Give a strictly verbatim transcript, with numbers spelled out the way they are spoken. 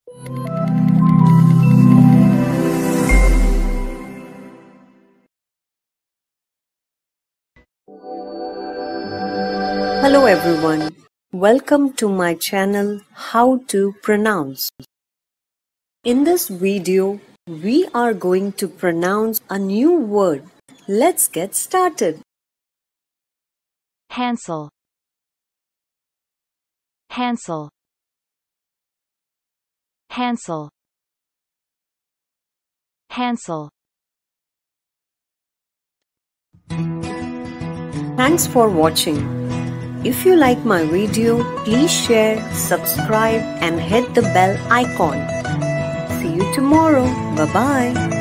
Hello everyone, welcome to my channel How to Pronounce. In this video, we are going to pronounce a new word. Let's get started. Hansel. Hansel. Hansel. Hansel. Thanks for watching. If you like my video, please share, subscribe and hit the bell icon. See you tomorrow. Bye-bye.